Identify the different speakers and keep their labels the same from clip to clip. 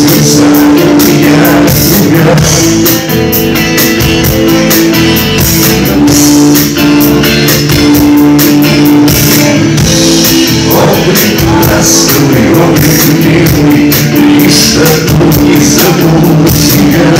Speaker 1: Лишь одну не забуду тебя.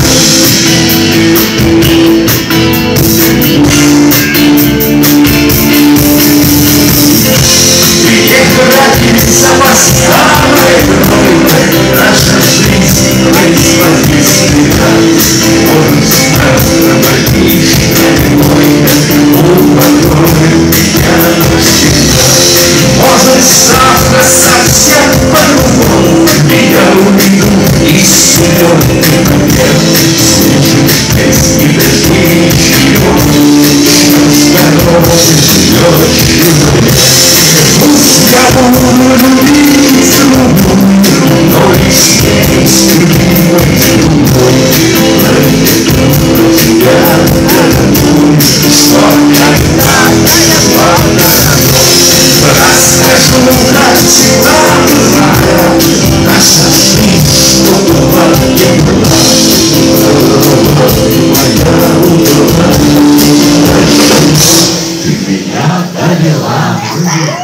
Speaker 1: Приехал родиться по старой дороге, наша жизнь происходит всегда. Может, завтра больничная мойка упокоит меня навсегда. Может, завтра совсем по-другому я уйду из зеленый момент. Слышишь песни дождей ничего, что здоровый живет человек. Пусть я буду любить другую, но и с ней, с любимой другой. Про тебя дорогую, что когда-то я шла дорогой. Расскажу, как всегда бывает наша жизнь, что была не была. Моя удобная, ты меня поняла.